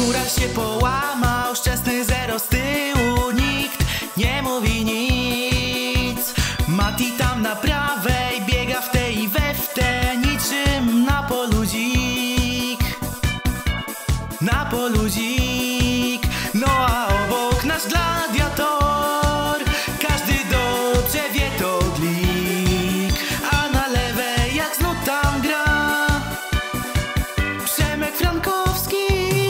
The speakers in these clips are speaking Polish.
Góral się połamał, szczęsny zero z tyłu, nikt nie mówi nic. Mati tam na prawej biega w te i we w te, niczym na polu dzik. Na polu dzik. No a obok nasz gladiator, każdy dobrze wie to glik. A na lewej jak znów tam gra Przemek Frankowski.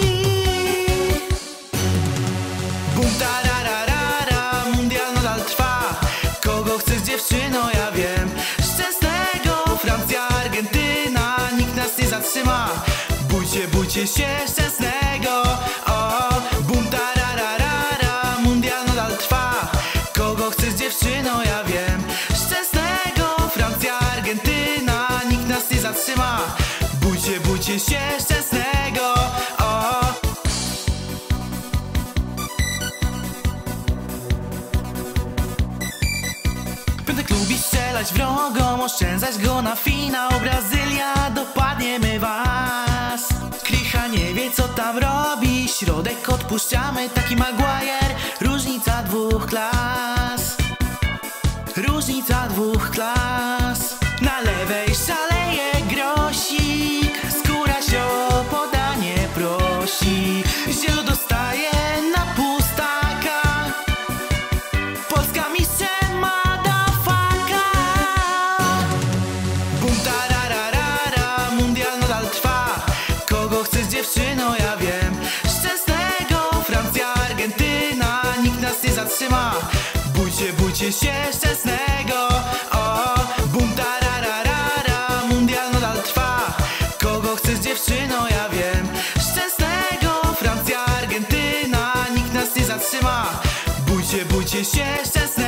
Bum tararara, mundial nadal trwa. Kogo chcesz dziewczyno, ja wiem. Szczęsnego, Francja, Argentyna, nikt nas nie zatrzyma. Bójcie się szczęsnego. O, bum tararara, mundial nadal trwa. Kogo chcesz dziewczyno, ja wiem. Szczęsnego, Francja, Argentyna, nikt nas nie zatrzyma. Bójcie się szczęsnego. O. Piątek lubi strzelać wrogom, oszczędzać go na finał. Brazylia, dopadniemy was. Krycha nie wie co tam robi, środek odpuszczamy, taki Maguire. Różnica dwóch klas. Różnica dwóch klas. Na lewej szaleje Grosik, skóra się o podanie prosi. Zielo dostaje na pustaka, Polska mistrzem madafaka. Bum tararara, mundial nadal trwa. Kogo chcesz dziewczyno, ja wiem. Szczęsnego, Francja, Argentyna, nikt nas nie zatrzyma. Bójcie się szczęsnego. O, bum tararara, mundial nadal trwa. Kogo chcesz dziewczyno, ja wiem. Szczęsnego, Francja, Argentyna, nikt nas nie zatrzyma. Bójcie się szczęsnego.